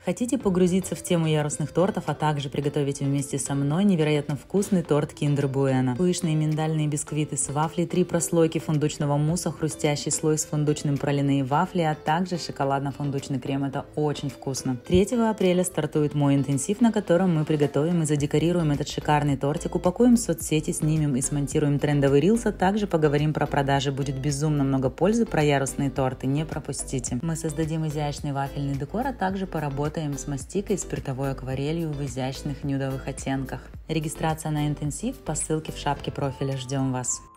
Хотите погрузиться в тему ярусных тортов, а также приготовить вместе со мной невероятно вкусный торт Kinder Bueno? Пышные миндальные бисквиты с вафлей, 3 прослойки фундучного мусса, хрустящий слой с фундучным пролиной вафли, а также шоколадно-фундучный крем. Это очень вкусно. 3 апреля стартует мой интенсив, на котором мы приготовим и задекорируем этот шикарный тортик, упакуем в соцсети, снимем и смонтируем трендовый рилс, а также поговорим про продажи. Будет безумно много пользы про ярусные торты, не пропустите. Мы создадим изящный вафельный декор, а также поработаем с мастикой и спиртовой акварелью в изящных нюдовых оттенках. Регистрация на интенсив по ссылке в шапке профиля. Ждем вас!